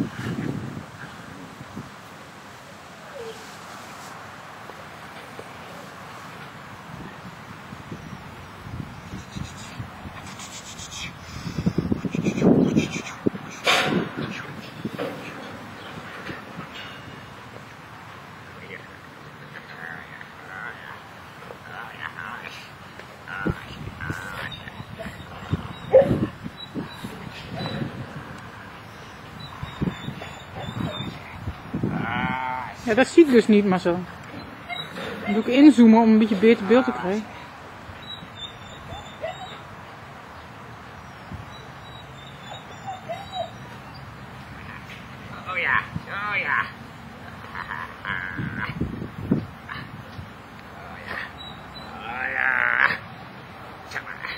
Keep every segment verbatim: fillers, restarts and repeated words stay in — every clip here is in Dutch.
Ja, dat zie ik dus niet, maar zo. Dan doe ik inzoomen om een beetje beter beeld te krijgen. Oh ja, oh ja. Oh ja. Zeg maar.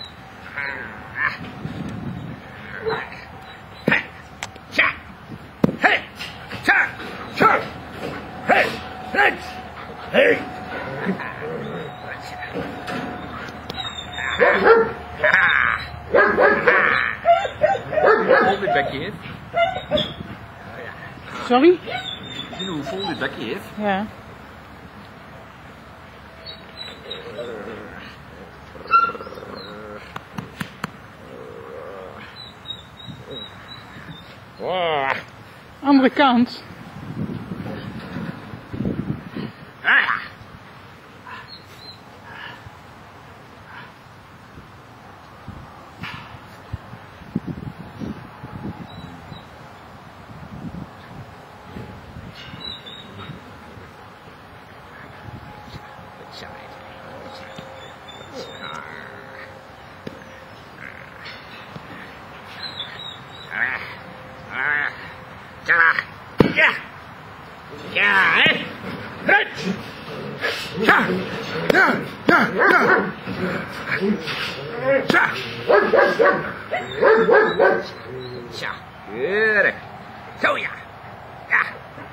Hey, tja. Hey, tja, tja. Hey, hey, hey. Hoe vol dit bekje heeft? Sorry? Zie je hoe vol dit bekje heeft? Ja. Oh. Andere kant. Ah. Ja, ja, hè? Hut! Ja, ja, ja, ja. Tja. Tja, keurig. Zo ja. Ja.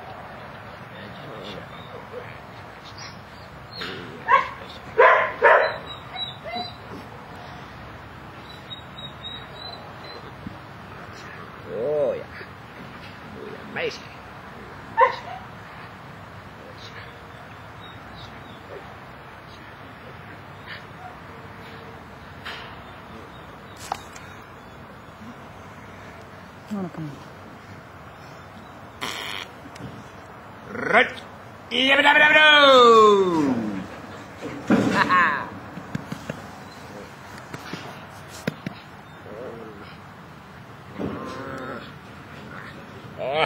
Oh ja. Oh ja, meisje. Nou, dat kan niet. Rut. Jabadabadabado. Haha. Oh.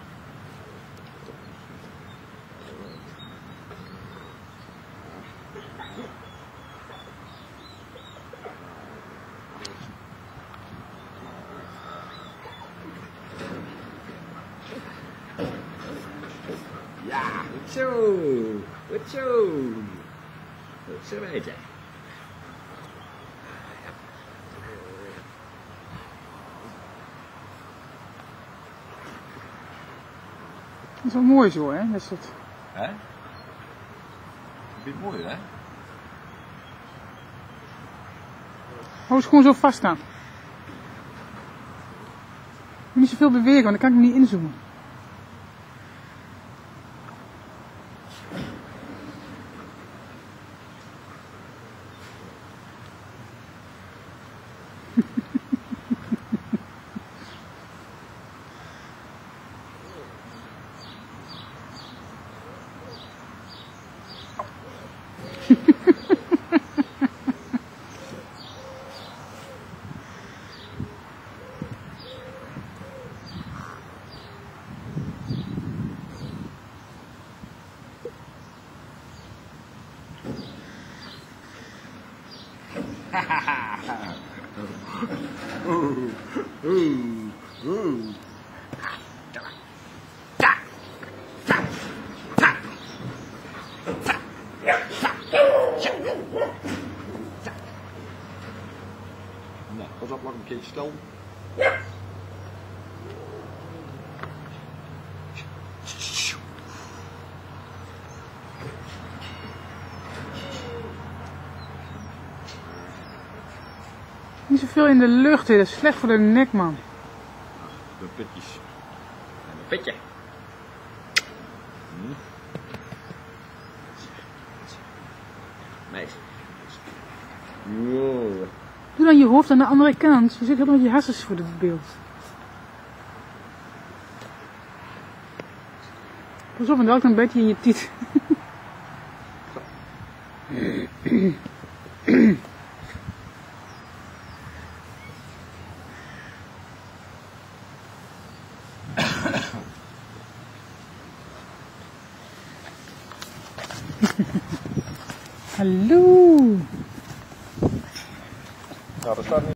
Ja, goed zo. Goed zo. Goed zo weten. Dat is wel mooi zo, hè? Dat is het. Hè? Dat vind je mooi, hè? Oh, is gewoon zo vast staan. Niet zoveel bewegen, want dan kan ik niet inzoomen. Oeh, oeh, oeh. Ta, ta, ta, ta, ta, ta. Nou, pas op, mag ik een keertje stel. Niet zoveel in de lucht, hè. Dat is slecht voor de nek, man. De pitjes. Petje. Hm. Meisje. Wow. Doe dan je hoofd aan de andere kant. Je zit helemaal met je hersens voor het beeld. Pas op, want elk dan bijt je in je tiet. Hallo. Nou, dat staat niet.